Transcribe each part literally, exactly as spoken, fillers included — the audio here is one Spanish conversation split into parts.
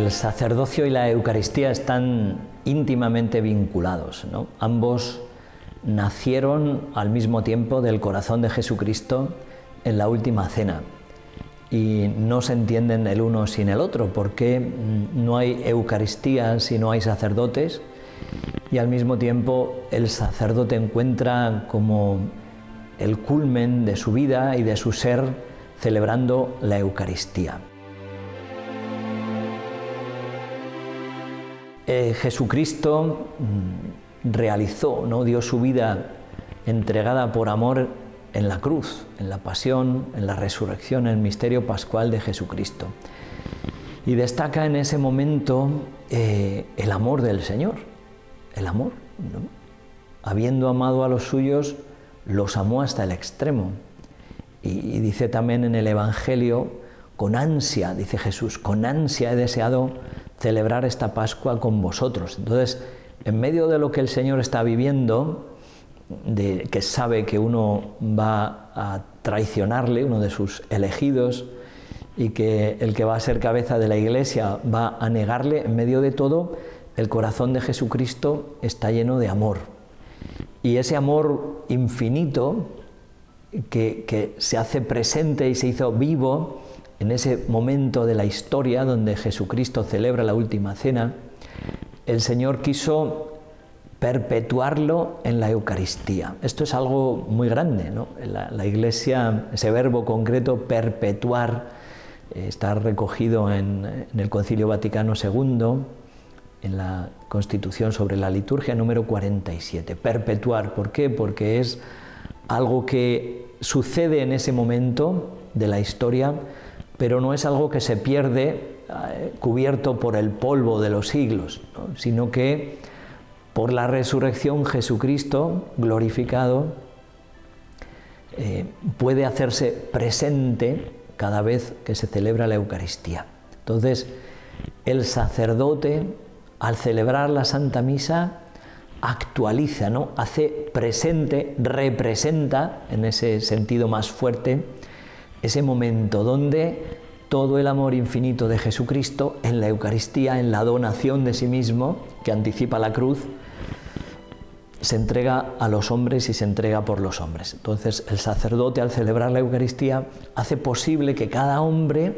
El sacerdocio y la Eucaristía están íntimamente vinculados, ¿no? Ambos nacieron al mismo tiempo del corazón de Jesucristo en la última cena y no se entienden el uno sin el otro, porque no hay Eucaristía si no hay sacerdotes, y al mismo tiempo el sacerdote encuentra como el culmen de su vida y de su ser celebrando la Eucaristía. Eh, Jesucristo mm, realizó, ¿no? dio su vida entregada por amor en la cruz, en la pasión, en la resurrección, en el misterio pascual de Jesucristo. Y destaca en ese momento eh, el amor del Señor, el amor, ¿no? Habiendo amado a los suyos, los amó hasta el extremo. Y, y dice también en el Evangelio, con ansia, dice Jesús, con ansia he deseado celebrar esta Pascua con vosotros. Entonces, en medio de lo que el Señor está viviendo, de que sabe que uno va a traicionarle, uno de sus elegidos, y que el que va a ser cabeza de la Iglesia va a negarle, en medio de todo, el corazón de Jesucristo está lleno de amor. Y ese amor infinito que, que se hace presente y se hizo vivo en ese momento de la historia donde Jesucristo celebra la última cena, el Señor quiso perpetuarlo en la Eucaristía. Esto es algo muy grande, ¿no? La, la Iglesia, ese verbo concreto, perpetuar, eh, está recogido en, en el Concilio Vaticano segundo, en la Constitución sobre la Liturgia número cuarenta y siete. Perpetuar, ¿por qué? Porque es algo que sucede en ese momento de la historia, pero no es algo que se pierde eh, cubierto por el polvo de los siglos, ¿no? Sino que por la resurrección Jesucristo glorificado eh, puede hacerse presente cada vez que se celebra la Eucaristía. Entonces, el sacerdote, al celebrar la Santa Misa, actualiza, ¿no? Hace presente, representa, en ese sentido más fuerte, ese momento donde todo el amor infinito de Jesucristo en la Eucaristía, en la donación de sí mismo, que anticipa la cruz, se entrega a los hombres y se entrega por los hombres. Entonces, el sacerdote, al celebrar la Eucaristía, hace posible que cada hombre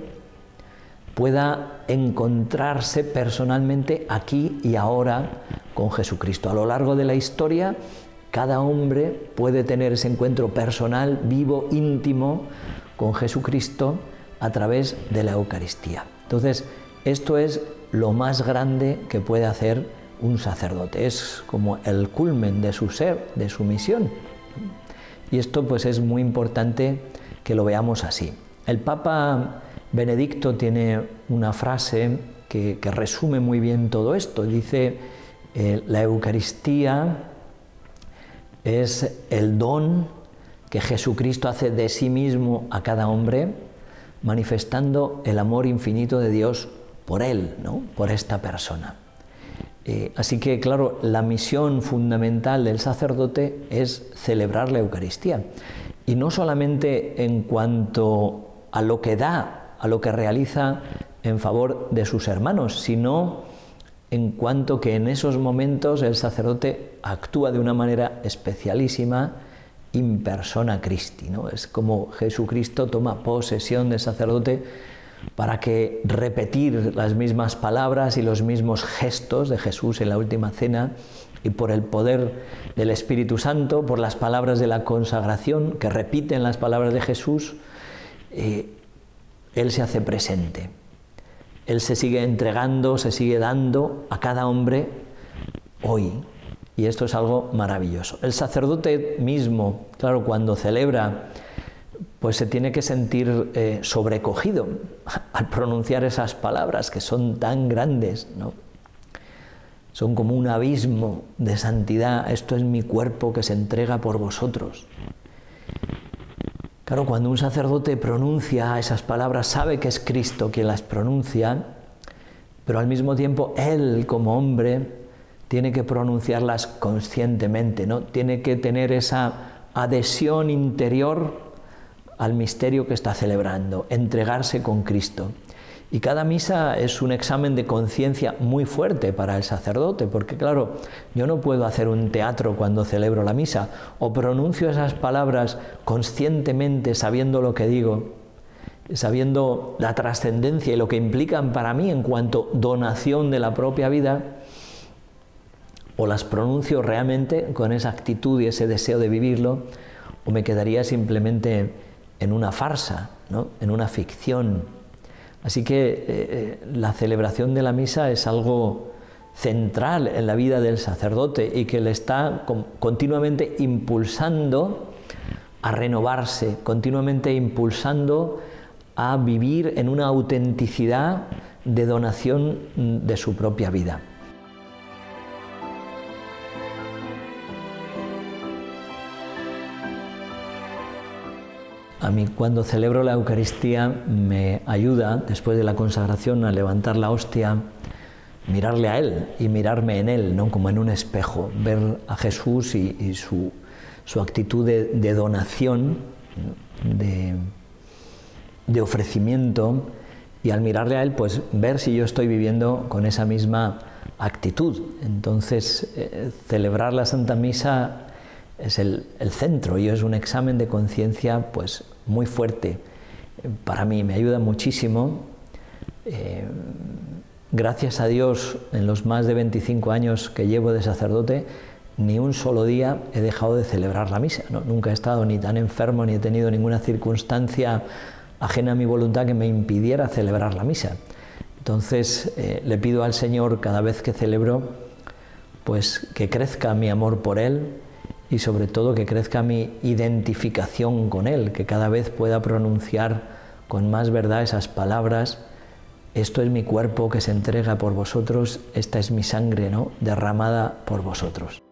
pueda encontrarse personalmente aquí y ahora con Jesucristo. A lo largo de la historia, cada hombre puede tener ese encuentro personal, vivo, íntimo, con Jesucristo a través de la Eucaristía. Entonces, esto es lo más grande que puede hacer un sacerdote, es como el culmen de su ser, de su misión. Y esto pues es muy importante que lo veamos así. El Papa Benedicto tiene una frase que, que resume muy bien todo esto. Dice, eh, la Eucaristía es el don que Jesucristo hace de sí mismo a cada hombre, manifestando el amor infinito de Dios por él, ¿no? Por esta persona. Eh, así que, claro, la misión fundamental del sacerdote es celebrar la Eucaristía. Y no solamente en cuanto a lo que da, a lo que realiza en favor de sus hermanos, sino en cuanto que en esos momentos el sacerdote actúa de una manera especialísima in persona Christi, ¿no? Es como Jesucristo toma posesión del sacerdote para que repetir las mismas palabras y los mismos gestos de Jesús en la última cena, y por el poder del Espíritu Santo, por las palabras de la consagración que repiten las palabras de Jesús, eh, Él se hace presente. Él se sigue entregando, se sigue dando a cada hombre hoy. Y esto es algo maravilloso. El sacerdote mismo, claro, cuando celebra, pues se tiene que sentir eh, sobrecogido al pronunciar esas palabras que son tan grandes, ¿no? Son como un abismo de santidad. Esto es mi cuerpo que se entrega por vosotros. Claro, cuando un sacerdote pronuncia esas palabras, sabe que es Cristo quien las pronuncia, pero al mismo tiempo él, como hombre, tiene que pronunciarlas conscientemente, ¿no? Tiene que tener esa adhesión interior al misterio que está celebrando, entregarse con Cristo. Y cada misa es un examen de conciencia muy fuerte para el sacerdote, porque claro, yo no puedo hacer un teatro cuando celebro la misa, o pronuncio esas palabras conscientemente, sabiendo lo que digo, sabiendo la trascendencia y lo que implican para mí en cuanto donación de la propia vida, o las pronuncio realmente con esa actitud y ese deseo de vivirlo, o me quedaría simplemente en una farsa, ¿no? En una ficción. Así que eh, la celebración de la misa es algo central en la vida del sacerdote y que le está continuamente impulsando a renovarse, continuamente impulsando a vivir en una autenticidad de donación de su propia vida. A mí cuando celebro la Eucaristía me ayuda, después de la consagración, a levantar la hostia, mirarle a Él y mirarme en Él, ¿no? Como en un espejo, ver a Jesús y, y su, su actitud de, de donación, de, de ofrecimiento, y al mirarle a Él, pues ver si yo estoy viviendo con esa misma actitud. Entonces, eh, celebrar la Santa Misa es el, el centro y es un examen de conciencia pues muy fuerte. Para mí me ayuda muchísimo. Eh, gracias a Dios, en los más de veinticinco años que llevo de sacerdote, ni un solo día he dejado de celebrar la misa. No, nunca he estado ni tan enfermo ni he tenido ninguna circunstancia ajena a mi voluntad que me impidiera celebrar la misa. Entonces eh, le pido al Señor cada vez que celebro pues que crezca mi amor por Él, y sobre todo que crezca mi identificación con Él, que cada vez pueda pronunciar con más verdad esas palabras: esto es mi cuerpo que se entrega por vosotros, esta es mi sangre, ¿no?, derramada por vosotros.